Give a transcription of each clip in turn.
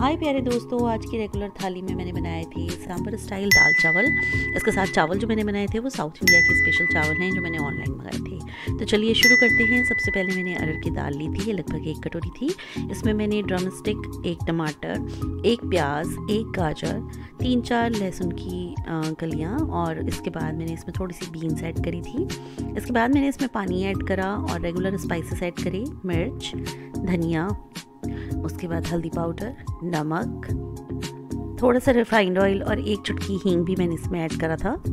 हाय प्यारे दोस्तों, आज की रेगुलर थाली में मैंने बनाए थे सांभर स्टाइल दाल चावल। इसके साथ चावल जो मैंने बनाए थे वो साउथ इंडिया के स्पेशल चावल हैं जो मैंने ऑनलाइन मंगाए थे। तो चलिए शुरू करते हैं। सबसे पहले मैंने अरहर की दाल ली थी, ये लगभग 1 कटोरी थी। इसमें मैंने ड्रम स्टिक, 1 टमाटर, 1 प्याज, 1 गाजर, 3-4 लहसुन की कलियाँ और इसके बाद मैंने इसमें थोड़ी सी बीन्स ऐड करी थी। इसके बाद मैंने इसमें पानी ऐड करा और रेगुलर स्पाइसेस ऐड करे, मिर्च, धनिया, उसके बाद हल्दी पाउडर, नमक, थोड़ा सा रिफाइंड ऑयल और 1 चुटकी हींग भी मैंने इसमें ऐड करा था।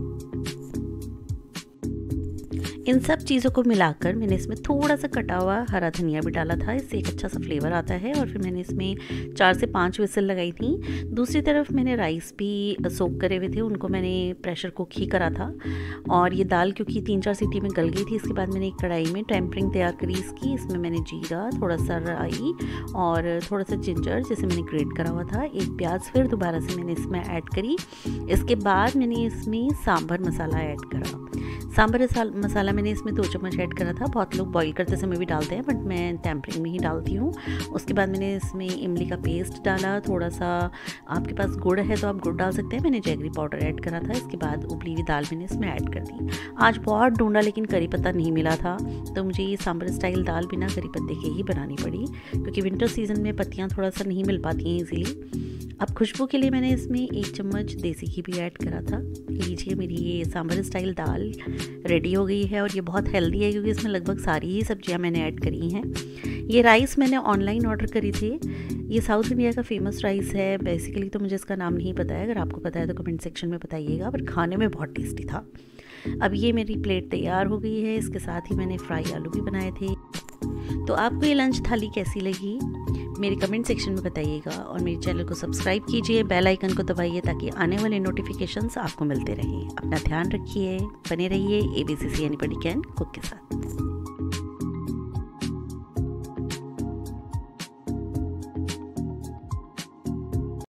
इन सब चीज़ों को मिलाकर मैंने इसमें थोड़ा सा कटा हुआ हरा धनिया भी डाला था, इससे एक अच्छा सा फ्लेवर आता है। और फिर मैंने इसमें 4 से 5 विसल लगाई थी। दूसरी तरफ मैंने राइस भी सोक करे हुए थे, उनको मैंने प्रेशर कुक ही करा था। और ये दाल क्योंकि 3-4 सीटी में गल गई थी, इसके बाद मैंने एक कढ़ाई में टेम्परिंग तैयार करी इसकी। इसमें मैंने जीरा, थोड़ा सा राई और थोड़ा सा जिंजर जिसे मैंने ग्रेट करा हुआ था, 1 प्याज फिर दोबारा से मैंने इसमें ऐड करी। इसके बाद मैंने इसमें सांभर मसाला ऐड करा। सांभर मसाला मैंने इसमें 2 चम्मच ऐड करा था। बहुत लोग बॉईल करते समय भी डालते हैं, बट मैं टेम्परिंग में ही डालती हूँ। उसके बाद मैंने इसमें इमली का पेस्ट डाला, थोड़ा सा आपके पास गुड़ है तो आप गुड़ डाल सकते हैं, मैंने जैगरी पाउडर ऐड करा था। इसके बाद उबली हुई दाल मैंने इसमें ऐड कर दी। आज बहुत ढूंढा लेकिन करी पत्ता नहीं मिला था, तो मुझे ये सांभर स्टाइल दाल बिना करी पत्ते के ही बनानी पड़ी, क्योंकि विंटर सीजन में पत्तियाँ थोड़ा सा नहीं मिल पाती हैं ईजीली। अब खुशबू के लिए मैंने इसमें 1 चम्मच देसी घी भी ऐड करा था। लीजिए, मेरी ये सांभर स्टाइल दाल रेडी हो गई है और ये बहुत हेल्दी है क्योंकि इसमें लगभग सारी ही सब्जियां मैंने ऐड करी हैं। ये राइस मैंने ऑनलाइन ऑर्डर करी थी। ये साउथ इंडिया का फेमस राइस है बेसिकली, तो मुझे इसका नाम नहीं पता है। अगर आपको पता है तो कमेंट सेक्शन में बताइएगा, पर खाने में बहुत टेस्टी था। अब ये मेरी प्लेट तैयार हो गई है। इसके साथ ही मैंने फ्राई आलू भी बनाए थे। तो आपको ये लंच थाली कैसी लगी मेरे कमेंट सेक्शन में बताइएगा, और मेरे चैनल को सब्सक्राइब कीजिए, बेल आइकन को दबाइए ताकि आने वाले नोटिफिकेशंस आपको मिलते रहें। अपना ध्यान रखिए, बने रहिए ABC एनीबॉडी कैन कुक के साथ।